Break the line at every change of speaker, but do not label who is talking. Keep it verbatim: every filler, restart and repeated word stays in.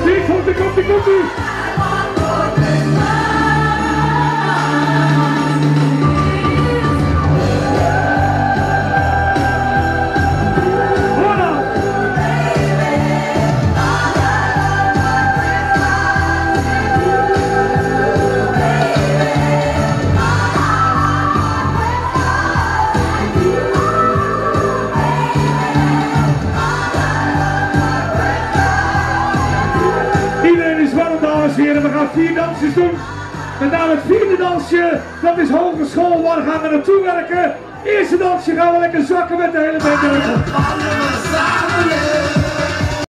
Hier komt ie, komt ie, komt ie. We gaan vier dansjes doen. Met name het vierde dansje, dat is hogeschool, waar gaan we naartoe werken. Eerste dansje gaan we lekker zakken met de hele band.